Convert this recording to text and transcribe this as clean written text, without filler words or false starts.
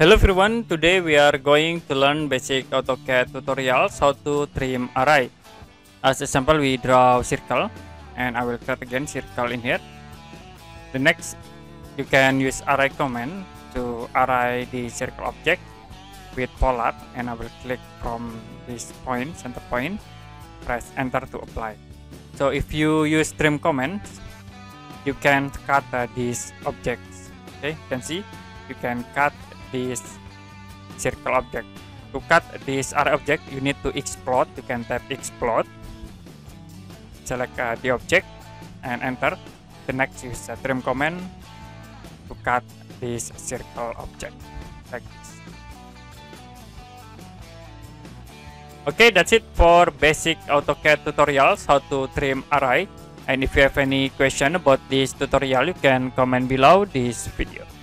Hello everyone, today we are going to learn basic AutoCAD tutorials how to trim array. As a example, we draw circle and I will create again circle in here. The next, you can use array command to array the circle object with polar, and I will click from this point, center point, press enter to apply. So if you use trim command, you can cut these objects. Okay, you can see you can cut this circle object. To cut this array object, you need to explode. You can tap explode, select the object and enter. The next, use the trim command to cut this circle object like this. Okay, that's it for basic AutoCAD tutorials how to trim array. And if you have any question about this tutorial, you can comment below this video.